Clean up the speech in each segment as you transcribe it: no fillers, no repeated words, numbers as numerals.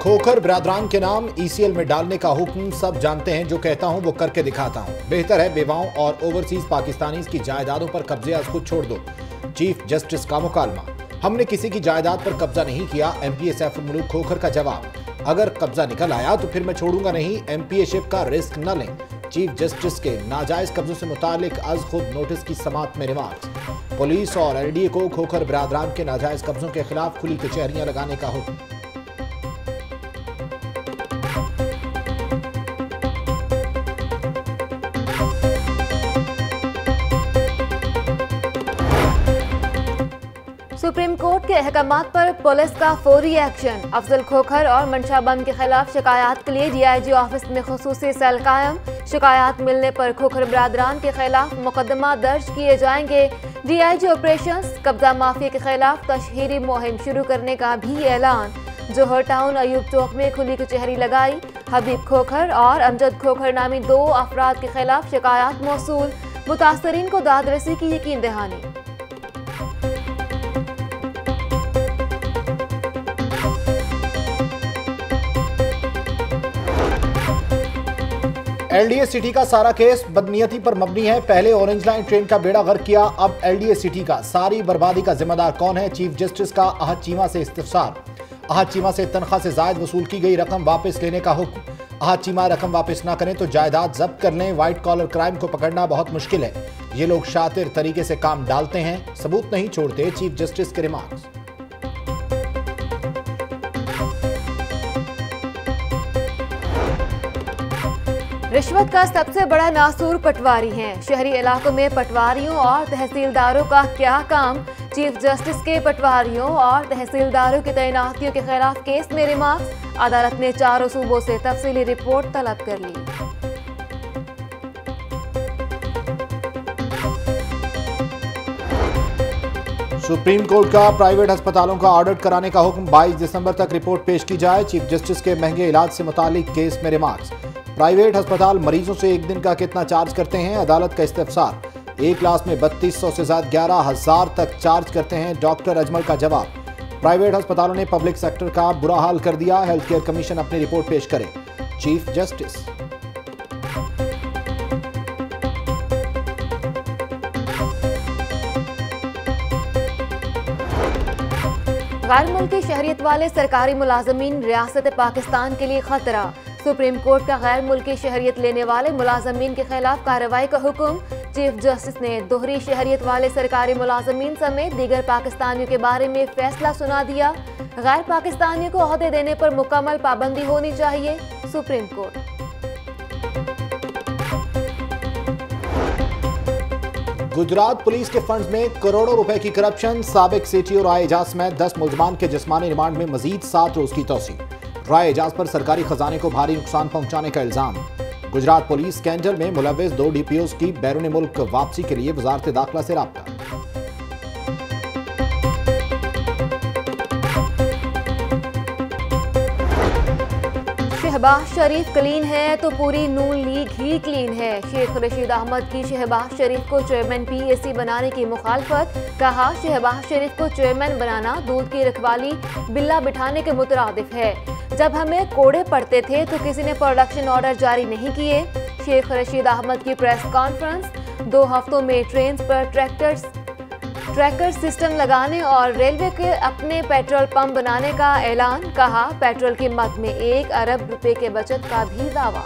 खोखर बिरादरान के नाम ECL में डालने का हुक्म सब जानते हैं, जो कहता हूं वो करके दिखाता हूं। बेहतर है बेवाओं और ओवरसीज पाकिस्तानीज की जायदादों पर कब्जे आज खुद छोड़ दो। चीफ जस्टिस का मुकालमा। हमने किसी की जायदाद पर कब्जा नहीं किया, MPA सैफुल मुल्क खोखर का जवाब। अगर कब्जा निकल आया तो फिर मैं छोड़ूंगा नहीं, MPA शिप का रिस्क न लें। चीफ जस्टिस के नाजायज कब्जों से मुतालिक आज खुद नोटिस की समात में रिमार्क्स। पुलिस और LDA को खोखर बिरादरान के नाजायज कब्जों के खिलाफ खुली कचहरियां लगाने का हुक्म। सुप्रीम कोर्ट के अहकामात पर पुलिस का फौरी एक्शन। अफजल खोखर और मंशाबंद के खिलाफ शिकायत के लिए DIG ऑफिस में खुसूसी सेल कायम। शिकायत मिलने पर खोखर बिरादरान के खिलाफ मुकदमा दर्ज किए जाएंगे। DIG ऑपरेशंस कब्जा माफिया के खिलाफ तशहीरी मुहिम शुरू करने का भी ऐलान। जोहर टाउन अयूब चौक में खुली कचहरी लगाई। हबीब खोखर और अमजद खोखर नामी 2 अफराद के खिलाफ शिकायत मौसूल। मुतासरीन को दादरसी की यकीन दहानी। LDA सिटी का सारा केस बदनीयती पर मबनी है। पहले ऑरेंज लाइन ट्रेन का बेड़ा गर्क किया, अब LDA सिटी का। सारी बर्बादी का जिम्मेदार कौन है? चीफ जस्टिस का अहद चीमा से इस्तिफसार। अहद चीमा से तनख्वाह से जायद वसूल की गई रकम वापस लेने का हुक्म। अहद चीमा रकम वापस ना करें तो जायदाद जब्त कर लें। व्हाइट कॉलर क्राइम को पकड़ना बहुत मुश्किल है, ये लोग शातिर तरीके से काम डालते हैं, सबूत नहीं छोड़ते। चीफ जस्टिस के रिमार्क्स। रिश्वत का सबसे बड़ा नासूर पटवारी हैं। शहरी इलाकों में पटवारियों और तहसीलदारों का क्या काम? चीफ जस्टिस के पटवारियों और तहसीलदारों की तैनातियों के खिलाफ केस में रिमार्क्स। अदालत ने 4 सूबों से तफसीली रिपोर्ट तलब कर ली। सुप्रीम कोर्ट का प्राइवेट अस्पतालों का ऑडिट कराने का हुक्म। 22 दिसंबर तक रिपोर्ट पेश की जाए। चीफ जस्टिस के महंगे इलाज से मुतालिक केस में रिमार्क्स। प्राइवेट अस्पताल मरीजों से एक दिन का कितना चार्ज करते हैं? अदालत का इस्तिफसार। एक क्लास में 3200 से ज्यादा 11,000 तक चार्ज करते हैं, डॉक्टर अजमल का जवाब। प्राइवेट अस्पतालों ने पब्लिक सेक्टर का बुरा हाल कर दिया, हेल्थ केयर कमीशन अपनी रिपोर्ट पेश करे। Chief justice. गैर मुल्की शहरियत वाले सरकारी मुलाजमीन रियासत पाकिस्तान के लिए खतरा। सुप्रीम कोर्ट का गैर मुल्की शहरियत लेने वाले मुलाजमीन के खिलाफ कार्रवाई का हुक्म। चीफ जस्टिस ने दोहरी शहरियत वाले सरकारी मुलाजमीन समेत दीगर पाकिस्तानियों के बारे में फैसला सुना दिया। गैर पाकिस्तानियों को ओहदे देने पर मुकम्मल पाबंदी होनी चाहिए। Supreme court. गुजरात पुलिस के फंड्स में करोड़ों रुपए की करप्शन। साबिक सिटी और राय एजाज समेत 10 मुलजमान के जिस्मानी रिमांड में मजीद 7 रोज की तौसी। राय एजाज पर सरकारी खजाने को भारी नुकसान पहुंचाने का इल्जाम। गुजरात पुलिस स्कैंडल में मुलव्विस 2 DPOs की बैरून मुल्क वापसी के लिए वजारत दाखिला से राब्ता। शहबाज शरीफ क्लीन है तो पूरी नून लीग ही क्लीन है। शेख रशीद अहमद की शहबाज शरीफ को चेयरमैन PAC बनाने की मुखालफत। कहा, शहबाज शरीफ को चेयरमैन बनाना दूध की रखवाली बिल्ला बिठाने के मुतरादिफ है। जब हमें कोड़े पड़ते थे तो किसी ने प्रोडक्शन ऑर्डर जारी नहीं किए। शेख रशीद अहमद की प्रेस कॉन्फ्रेंस। 2 हफ्तों में ट्रेन पर ट्रैकर सिस्टम लगाने और रेलवे के अपने पेट्रोल पंप बनाने का ऐलान। कहा, पेट्रोल कीमत में 1 अरब रुपए के बचत का भी दावा।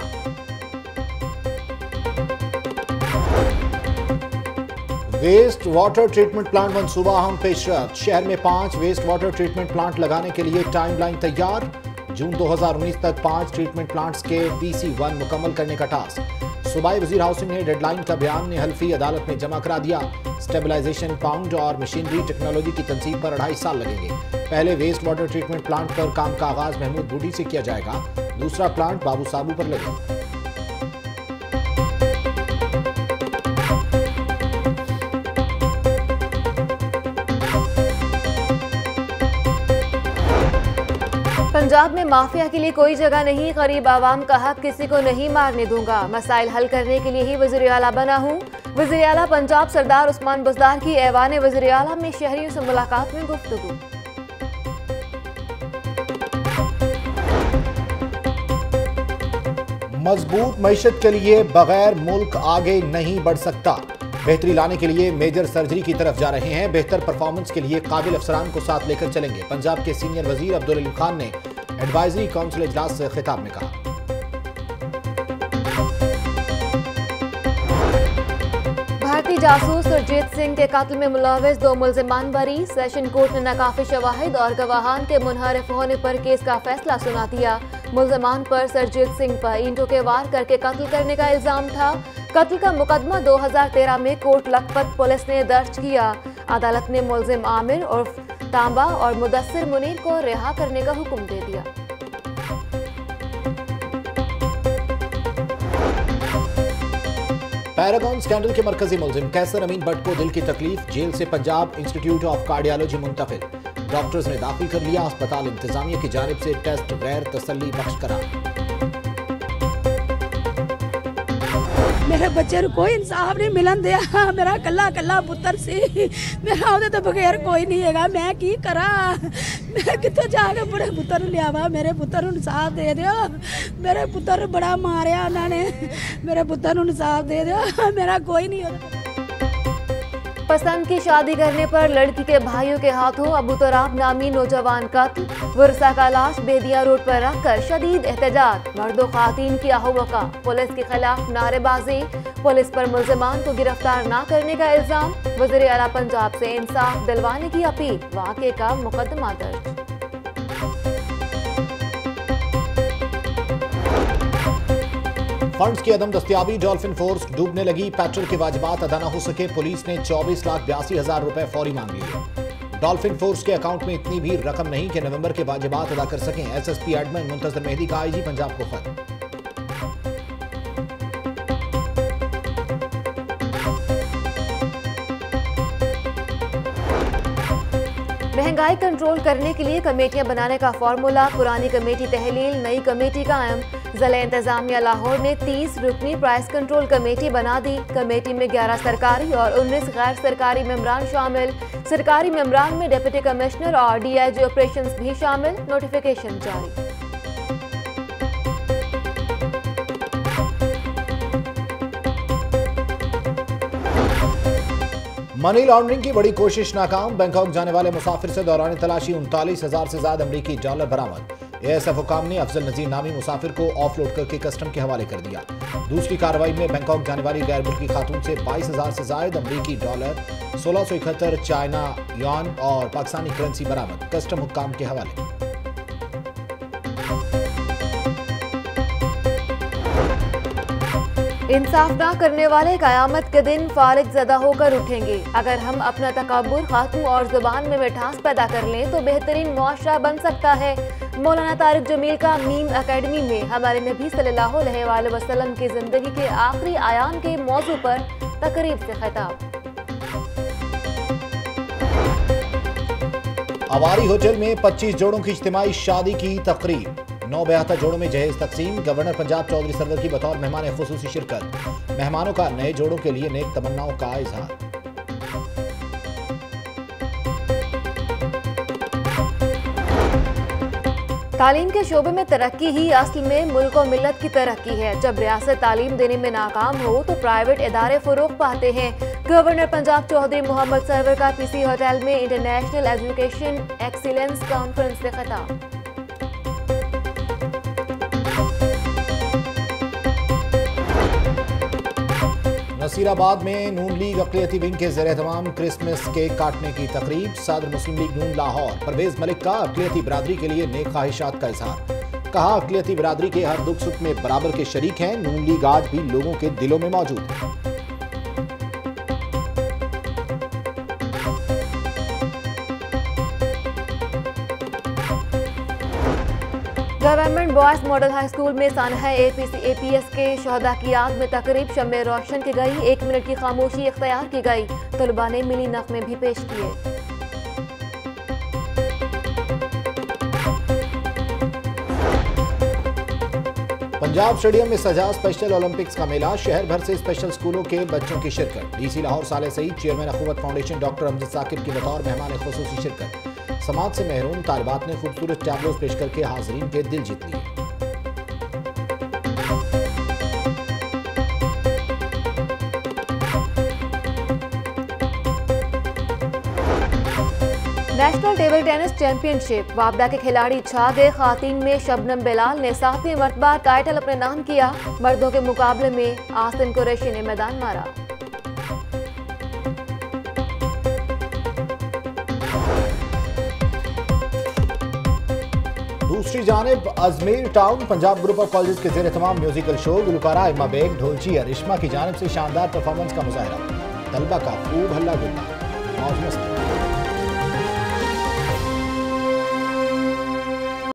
वेस्ट वाटर ट्रीटमेंट प्लांट मंसूबा हम पेशरफ। शहर में 5 वेस्ट वाटर ट्रीटमेंट प्लांट लगाने के लिए टाइमलाइन तैयार। जून 2019 तक 5 ट्रीटमेंट प्लांट्स के PC1 मुकम्मल करने का टास्क। सूबाई वजीर हाउसिंग ने डेडलाइन का बयान हल्फी अदालत में जमा करा दिया। स्टेबलाइजेशन पाउंड और मशीनरी टेक्नोलॉजी की तनसीब पर 2.5 साल लगेंगे। पहले वेस्ट वाटर ट्रीटमेंट प्लांट पर काम का आगाज महमूद बूटी से किया जाएगा। दूसरा प्लांट बाबू साबू पर लगेगा। पंजाब में माफिया के लिए कोई जगह नहीं। गरीब आवाम का हक किसी को नहीं मारने दूंगा। मसाइल हल करने के लिए ही वज़ीर आला बना हूँ। वज़ीर आला पंजाब सरदार उस्मान बुज़दार की ऐवान वज़ीर आला में शहरियों से मुलाकात में गुफ्तगू। मजबूत मईशत के लिए बगैर मुल्क आगे नहीं बढ़ सकता। बेहतरी लाने के लिए मेजर सर्जरी की तरफ जा रहे हैं। बेहतर परफॉर्मेंस के लिए काबिल अफसरान को साथ लेकर चलेंगे। पंजाब के सीनियर वजीर अब्दुल खान ने एडवाइजरी काउंसिल इजलास से खिताब में कहा। भारतीय जासूस सुरजीत सिंह के कत्ल में मुलविस 2 मुल्जिमान बरी। सेशन कोर्ट ने नाकाफी शवाहिद और गवाहान के मुनहरिफ होने पर केस का फैसला सुना दिया। मुल्जिमान पर सुरजीत सिंह पर ईंटों के वार करके कत्ल करने का इल्जाम था। कत्ल का मुकदमा 2013 में कोट लखपत पुलिस ने दर्ज किया। अदालत ने मुल्जिम आमिर और तांबा और मुदस्सिर मुनीर को रिहा करने का हुक्म दे दिया। पैरागॉन स्कैंडल के मरकजी मुल्जिम कैसर अमीन भट्ट को दिल की तकलीफ, जेल से पंजाब इंस्टीट्यूट ऑफ कार्डियोलॉजी मुंतकिल। डॉक्टर्स ने दाखिल कर लिया। अस्पताल इंतजामिया की जानिब से टेस्ट गैर तसल्ली बख्श करार। मेरे बच्चे को कोई इंसाफ नहीं मिलन दिया। मेरा कला कला पुत्र सी, मेरा ਉਹਦੇ ਤੋਂ बगैर कोई नहीं हैगा। मैं की करा, मैं कितों जाके बड़े पुत्र लियावा। मेरे पुत्र ਨੂੰ इंसाफ दे दियो। मेरे पुत्र बड़ा मारिया उन्होंने, मेरे पुत्र ਨੂੰ इंसाफ दे दियो। मेरा कोई नहीं। पसंद की शादी करने पर लड़की के भाइयों के हाथों अबू तराब नामी नौजवान कत्ल। वर्षा का लाश बेदिया रोड पर रखकर शदीद एहतजाज। मर्दों खातीन की आहुवका, पुलिस के खिलाफ नारेबाजी। पुलिस पर मुल्जिमान को गिरफ्तार न करने का इल्जाम। वज़ीर आला पंजाब से इंसाफ दिलवाने की अपील। वाक़े का मुकदमा दर्ज। फंड्स की अदम दस्तियाबी, डॉल्फिन फोर्स डूबने लगी। पेट्रोल के वाजिबात अदा न हो सके। पुलिस ने 24,82,000 रुपए फौरी मांग लिए। डॉल्फिन फोर्स के अकाउंट में इतनी भी रकम नहीं कि नवंबर के वाजिबात अदा कर सकें। SSP एडमिन मुंतजर मेहदी का IG पंजाब को खत। महंगाई कंट्रोल करने के लिए कमेटियां बनाने का फॉर्मूला। पुरानी कमेटी तहलील, नई कमेटी कायम। जिला इंतजामिया लाहौर ने 30 रुकनी प्राइस कंट्रोल कमेटी बना दी। कमेटी में 11 सरकारी और 19 गैर सरकारी मेंबरान शामिल। सरकारी मेंबरान में डिप्टी कमिश्नर और DIG ऑपरेशंस भी शामिल। नोटिफिकेशन जारी। मनी लॉन्ड्रिंग की बड़ी कोशिश नाकाम। बैंकॉक जाने वाले मुसाफिर से दौरान तलाशी 39,000 से ज्यादा अमरीकी डॉलर बरामद। ASF हुकाम ने अफजल नजीर नामी मुसाफिर को ऑफलोड करके कस्टम के हवाले कर दिया। दूसरी कार्रवाई में बैंकॉक जाने वाली गैर मुल्की खातून से 22,000 से ज्यादा अमरीकी डॉलर, 1671 चाइना युआन और पाकिस्तानी करेंसी बरामद। कस्टम हुकाम के हवाले। इंसाफ ना करने वाले कयामत के दिन फारिग ज़दा होकर उठेंगे। अगर हम अपना तकब्बुर, खात्म और जुबान में मिठास पैदा कर लें तो बेहतरीन मुआशरा बन सकता है। मौलाना तारिक जमील का मीम अकेडमी में हमारे नबी सल्लल्लाहु अलैहि वसल्लम की जिंदगी के आखिरी आयाम के मौजू पर तकरीब से खिताब। अवारी होटल में 25 जोड़ों की इज्तिमाई शादी की तकरीब। 9 बेहतर जोड़ों में जहेज तकसीम। गवर्नर पंजाब चौधरी सरवर की बतौर मेहमान खुसूसी शिरकत। मेहमानों का नए जोड़ों के लिए नेक तमन्नाओं का इजहार। तालीम के शोबे में तरक्की ही असल में मुल्क और मिल्लत की तरक्की है। जब रियासत तालीम देने में नाकाम हो तो प्राइवेट इदारे फरोग पाते हैं। गवर्नर पंजाब चौधरी मोहम्मद सरवर का PC होटल में इंटरनेशनल एजुकेशन एक्सीलेंस कॉन्फ्रेंस से खिताब। नसीराबाद में नून लीग अक़लियती विंग के ज़ेर-ए-तमाम क्रिसमस केक काटने की तकरीब। सदर मुस्लिम लीग नून लाहौर परवेज मलिक का अक़लियती बिरादरी के लिए नेक ख्वाहिशात का इजहार। कहा, अक़लियती बिरादरी के हर दुख सुख में बराबर के शरीक हैं। नून लीग आज भी लोगों के दिलों में मौजूद है। Government boys model high school में सानहा APS के शहदा की याद में तकरीब शम्मे रोशन की गई। 1 मिनट की खामोशी इख्तियार की गई। तलबा ने मिली नग़मे भी पेश किए। पंजाब स्टेडियम में सजा स्पेशल ओलंपिक्स का मेला। शहर भर से स्पेशल स्कूलों के बच्चों की शिरकत। DC Lahore Saleh Saeed, chairman Akhuwat foundation doctor Amjad Saqib की बतौर मेहमान खुसूसी शिरकत। समाज से महरूम तालिबात ने खूबसूरत टैबलोज पेश करके हाज़रीन के दिल जीत लिए। नेशनल टेबल टेनिस चैंपियनशिप वापडा के खिलाड़ी छा गए। खातीन में शबनम बिलाल ने 7वीं मरतबा टाइटल अपने नाम किया। मर्दों के मुकाबले में आसिम कुरैशी ने मैदान मारा। दूसरी जानिब Ajmer town Punjab group of college के ज़ेर तमाम म्यूजिकल शो गुलकारा इमा बेग ढोलची अरिश्मा की जानिब से शानदार परफॉर्मेंस का मुजाहरा। तलबा का खूब हल्ला गुल्ला मौज मस्ती।